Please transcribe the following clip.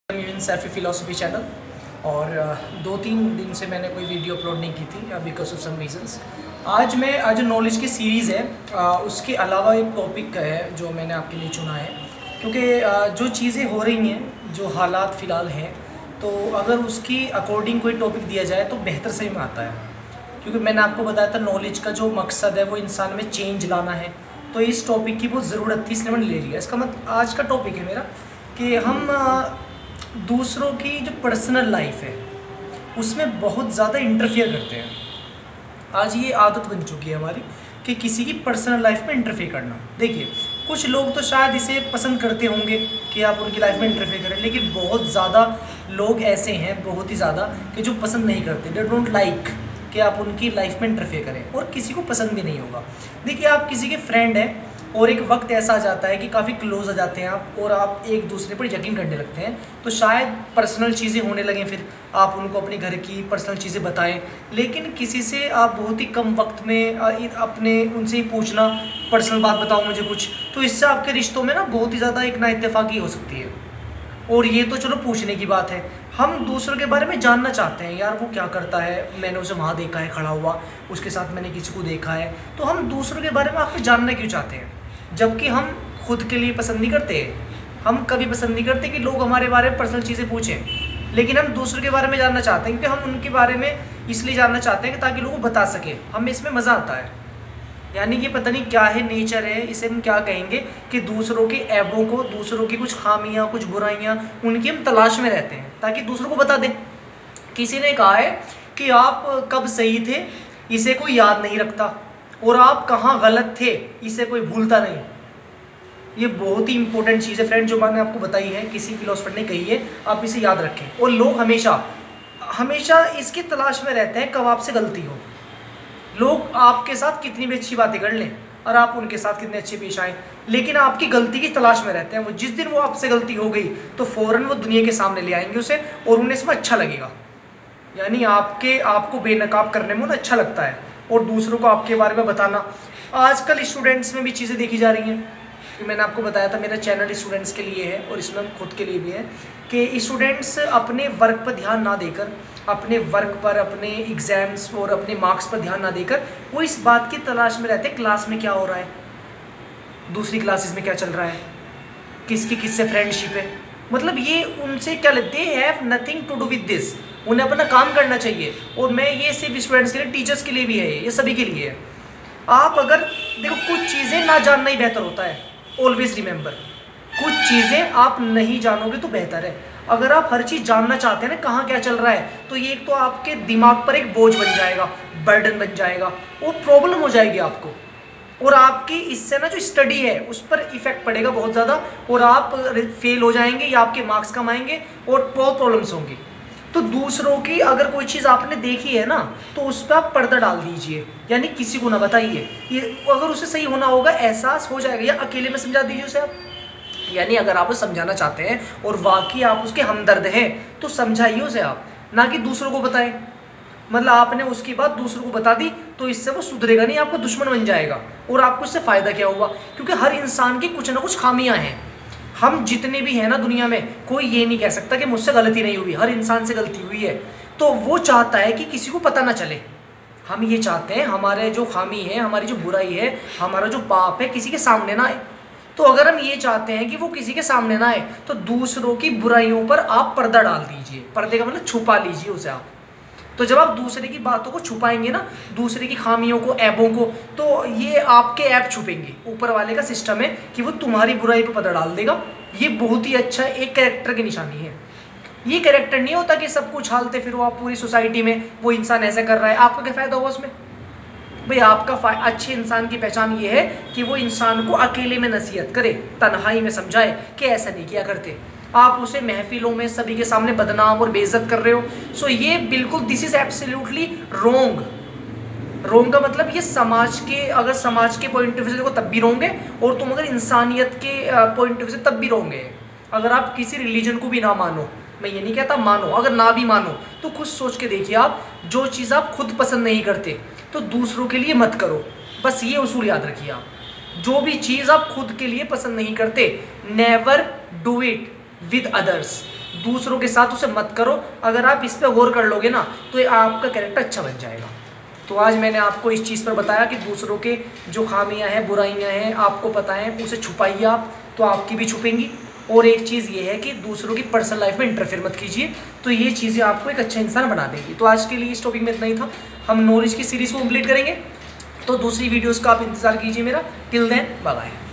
Saifi philosophy channel और 2-3 दिन से मैंने कोई वीडियो अपलोड नहीं की थी बिकॉज ऑफ सम रीजंस। आज नॉलेज की सीरीज़ है, उसके अलावा एक टॉपिक है जो मैंने आपके लिए चुना है, क्योंकि जो चीज़ें हो रही हैं, जो हालात फ़िलहाल हैं, तो अगर उसकी अकॉर्डिंग कोई टॉपिक दिया जाए तो बेहतर सही में आता है। क्योंकि मैंने आपको बताया था नॉलेज का जो मकसद है वो इंसान में चेंज लाना है, तो इस टॉपिक की बहुत ज़रूरत थी, इसलिए मैंने ले लिया। इसका मतलब आज का टॉपिक है मेरा कि हम दूसरों की जो पर्सनल लाइफ है उसमें बहुत ज़्यादा इंटरफेयर करते हैं। आज ये आदत बन चुकी है हमारी कि किसी की पर्सनल लाइफ में इंटरफेयर करना। देखिए, कुछ लोग तो शायद इसे पसंद करते होंगे कि आप उनकी लाइफ में इंटरफेयर करें, लेकिन बहुत ज़्यादा लोग ऐसे हैं, बहुत ही ज़्यादा, कि जो पसंद नहीं करते। दे डोंट लाइक कि आप उनकी लाइफ में इंटरफेयर करें, और किसी को पसंद भी नहीं होगा। देखिए, आप किसी के फ्रेंड हैं और एक वक्त ऐसा आ जाता है कि काफ़ी क्लोज हो जाते हैं आप, और आप एक दूसरे पर यकीन करने लगते हैं, तो शायद पर्सनल चीज़ें होने लगें, फिर आप उनको अपने घर की पर्सनल चीज़ें बताएं। लेकिन किसी से आप बहुत ही कम वक्त में अपने उनसे ही पूछना, पर्सनल बात बताओ मुझे कुछ, तो इससे आपके रिश्तों में ना बहुत ही ज़्यादा एक नाइत्तेफाकी हो सकती है। और ये तो चलो पूछने की बात है, हम दूसरों के बारे में जानना चाहते हैं। यार वो क्या करता है, मैंने उसे वहाँ देखा है खड़ा हुआ, उसके साथ मैंने किसी को देखा है, तो हम दूसरों के बारे में आपको जानना क्यों चाहते हैं, जबकि हम खुद के लिए पसंद नहीं करते। हम कभी पसंद नहीं करते कि लोग हमारे बारे में पर्सनल चीज़ें पूछें, लेकिन हम दूसरों के बारे में जानना चाहते हैं, क्योंकि हम उनके बारे में इसलिए जानना चाहते हैं कि ताकि लोगों को बता सकें। हमें इसमें मज़ा आता है। यानी कि पता नहीं क्या है, नेचर है, इसे हम क्या कहेंगे, कि दूसरों के ऐबों को, दूसरों की कुछ खामियां, कुछ बुराइयां, उनकी हम तलाश में रहते हैं ताकि दूसरों को बता दें। किसी ने कहा है कि आप कब सही थे इसे कोई याद नहीं रखता, और आप कहाँ गलत थे इसे कोई भूलता नहीं। ये बहुत ही इंपॉर्टेंट चीज़ है फ्रेंड, जो मैंने आपको बताई है, किसी फिलोसफर ने कही है, आप इसे याद रखें। और लोग हमेशा हमेशा इसकी तलाश में रहते हैं कब आपसे गलती हो। लोग आपके साथ कितनी भी अच्छी बातें कर लें और आप उनके साथ कितने अच्छे पेश आएँ, लेकिन आपकी गलती की तलाश में रहते हैं। वो जिस दिन वो आपसे गलती हो गई तो फ़ौरन वो दुनिया के सामने ले आएंगे उसे, और उन्हें इसमें अच्छा लगेगा। यानी आपको बेनकाब करने में उन्हें अच्छा लगता है, और दूसरों को आपके बारे में बताना। आजकल स्टूडेंट्स में भी चीज़ें देखी जा रही हैं। मैंने आपको बताया था मेरा चैनल स्टूडेंट्स के लिए है, और इसमें खुद के लिए भी है, कि स्टूडेंट्स अपने वर्क पर ध्यान ना देकर, अपने वर्क पर, अपने एग्ज़ाम्स और अपने मार्क्स पर ध्यान ना देकर, वो इस बात की तलाश में रहते हैं क्लास में क्या हो रहा है, दूसरी क्लासेस में क्या चल रहा है, किसकी किससे फ्रेंडशिप है। मतलब ये उनसे क्या लेते हैं, nothing to do with this. उन्हें अपना काम करना चाहिए। और मैं ये सिर्फ स्टूडेंट्स के लिए, टीचर्स के लिए भी है, ये सभी के लिए है। आप अगर देखो, कुछ चीज़ें ना जानना ही बेहतर होता है। ऑलवेज रिमेंबर, कुछ चीज़ें आप नहीं जानोगे तो बेहतर है। अगर आप हर चीज़ जानना चाहते हैं ना, कहाँ क्या चल रहा है, तो ये एक तो आपके दिमाग पर एक बोझ बन जाएगा, बर्डन बन जाएगा, और प्रॉब्लम हो जाएगी आपको, और आपकी इससे ना जो स्टडी है उस पर इफेक्ट पड़ेगा बहुत ज़्यादा, और आप फेल हो जाएंगे या आपके मार्क्स कम आएंगे और बहुत प्रॉब्लम्स होंगी। तो दूसरों की अगर कोई चीज़ आपने देखी है ना, तो उस पर आप पर्दा डाल दीजिए, यानी किसी को ना बताइए। ये अगर उसे सही होना होगा, एहसास हो जाएगा, या अकेले में समझा दीजिए उसे आप। यानी अगर आप उसे समझाना चाहते हैं और वाकई आप उसके हमदर्द हैं, तो समझाइए उसे आप, ना कि दूसरों को बताएं। मतलब आपने उसकी बात दूसरों को बता दी तो इससे वो सुधरेगा नहीं, आपका दुश्मन बन जाएगा, और आपको इससे फ़ायदा क्या हुआ। क्योंकि हर इंसान की कुछ ना कुछ खामियां हैं। हम जितने भी हैं ना दुनिया में, कोई ये नहीं कह सकता कि मुझसे गलती नहीं हुई, हर इंसान से गलती हुई है। तो वो चाहता है कि किसी को पता ना चले। हम ये चाहते हैं हमारे जो खामी है, हमारी जो बुराई है, हमारा जो पाप है, किसी के सामने ना आए। तो अगर हम ये चाहते हैं कि वो किसी के सामने ना आए, तो दूसरों की बुराइयों पर आप पर्दा डाल दीजिए। पर्दे का मतलब छुपा लीजिए उसे आप। तो जब आप दूसरे की बातों को छुपाएंगे ना, दूसरे की खामियों को, ऐबों को, तो ये आपके ऐब छुपेंगे। ऊपर वाले का सिस्टम है कि वो तुम्हारी बुराई पर पर्दा डाल देगा। ये बहुत ही अच्छा एक कैरेक्टर की निशानी है। ये कैरेक्टर नहीं होता कि सब कुछ हालते फिर वो आप पूरी सोसाइटी में, वो इंसान ऐसा कर रहा है, आपका क्या फ़ायदा होगा उसमें। भाई आपका अच्छे इंसान की पहचान ये है कि वो इंसान को अकेले में नसीहत करे, तन्हाई में समझाए कि ऐसा नहीं किया करते। आप उसे महफिलों में सभी के सामने बदनाम और बेइज्जत कर रहे हो। सो ये बिल्कुल, this is absolutely wrong. Wrong का मतलब ये समाज के, अगर समाज के पॉइंट ऑफ व्यू से देखो तब भी रॉन्ग है, और तुम अगर इंसानियत के पॉइंट ऑफ व्यू से तब भी रॉन्ग है। अगर आप किसी रिलीजन को भी ना मानो, मैं ये नहीं कहता मानो, अगर ना भी मानो तो खुद सोच के देखिए आप, जो चीज़ आप खुद पसंद नहीं करते तो दूसरों के लिए मत करो। बस ये उसूल याद रखिए आप। जो भी चीज़ आप खुद के लिए पसंद नहीं करते, never do it with others. दूसरों के साथ उसे मत करो। अगर आप इस पर गौर कर लोगे ना तो ये आपका कैरेक्टर अच्छा बन जाएगा। तो आज मैंने आपको इस चीज़ पर बताया कि दूसरों के जो खामियां हैं, बुराइयां हैं, आपको पता है, उसे छुपाइए आप, तो आपकी भी छुपेंगी। और एक चीज़ ये है कि दूसरों की पर्सनल लाइफ में इंटरफेयर मत कीजिए, तो ये चीज़ें आपको एक अच्छा इंसान बना देंगी। तो आज के लिए इस टॉपिक में इतना ही था। हम नॉलेज की सीरीज़ को कंप्लीट करेंगे, तो दूसरी वीडियोज़ का आप इंतज़ार कीजिए मेरा। Till then bye bye.